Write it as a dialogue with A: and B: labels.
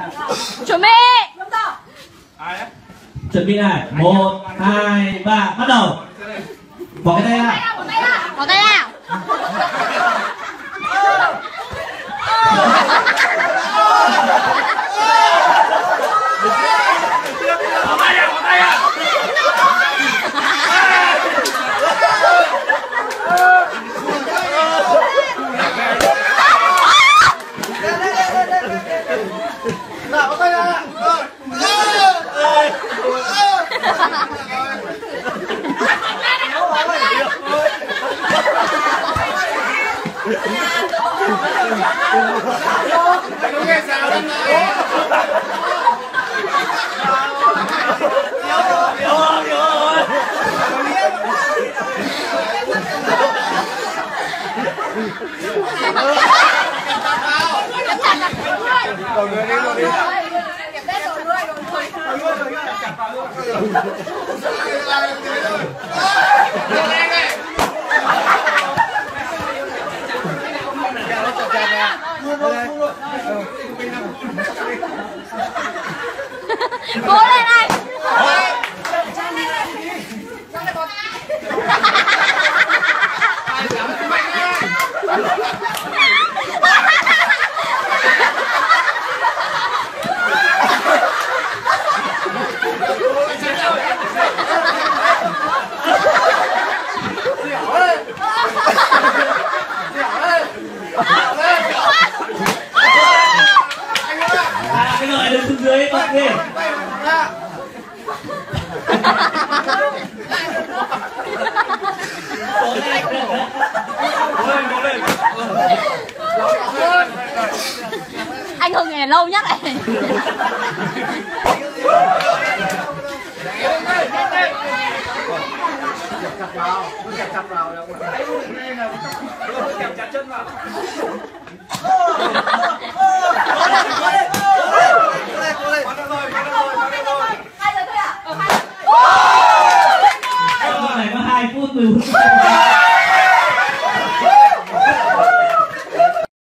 A: Chuẩn bị.
B: Chuẩn bị này, 1, 2, 3, bắt đầu. Bỏ cái tay ra.
A: Bỏ tay ra. Cố lên anh.
B: Cái lợi đứng xuống dưới bật đi.
A: Anh Hưng này lâu nhất này.
C: Chặt vào chặt chân vào.
B: Này có 2 phút 10 phút.